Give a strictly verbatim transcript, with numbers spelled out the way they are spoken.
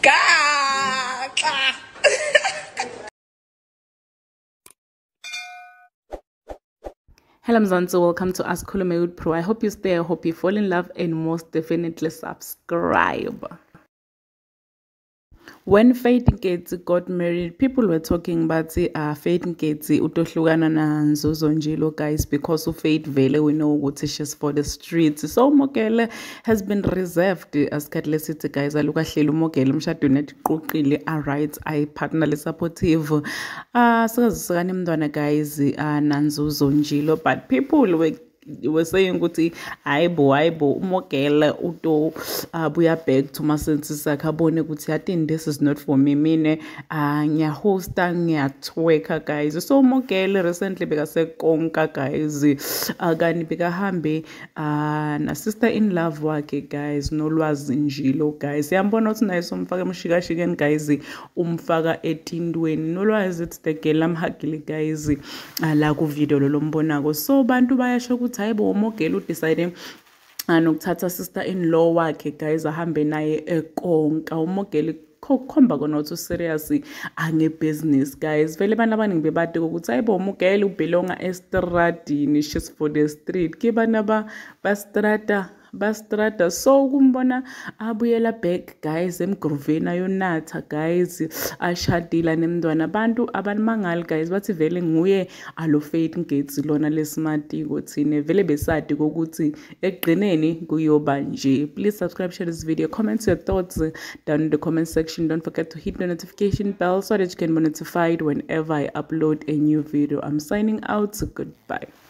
Hello Mzansi, welcome to Ask Khulume Pro. I hope you stay, I hope you fall in love, and most definitely subscribe. When Faith Nketsi got married, people were talking about uh, Faith Nketsi utohlukana na Nzuzo Njilo, guys, because of Faith vele we know what she's for the streets. So Mokele has been reserved as Katle City, guys. Aluka hlelo Mokele mshado nethi qoqile, alright, I partnerly supportive. Uh sikazisakani mntwana, guys, uh Nzuzo Njilo, but people were were saying ukuthi hayibo hayibo umogela uto abuya back to my senses akabone ukuthi I think this is not for me, mine uh ngiya hosta ngiyatwerka, guys. So umogela recently bekasekonka, guys, akani bekahambe uh na sister in love wakhe, guys, nolwazi Njilo, guys. Yambona uthi naye somfaka emshikashikeni, guys, umfaka etindweni nolwazi it's the girl amhagile, guys, la ku video lo lombonako. So bantu bayasho ukuthi hayibo umogela udecide anokuthatha sister in law wakhe, guys, ahambe naye ekonka. Umogela khomba kona uthi serious ange business, guys. Vele bana abaningi bebade ukuthi hayibo umogela ubelonga estradini, she's for the street, ke bana ba bastrata bastrata. So kumbona abuyela back, guys, emgroveni ayonatha, guys, ashadila nemntwana. Abantu abanmangali, guys, bathi vele nguye alo Faith Nketsi lona lesmati kuthine vele besadi ukuthi ekugcineni kuyoba nje. Please subscribe, share this video, comment your thoughts down in the comment section. Don't forget to hit the notification bell so that you can be notified whenever I upload a new video. I'm signing out. Goodbye.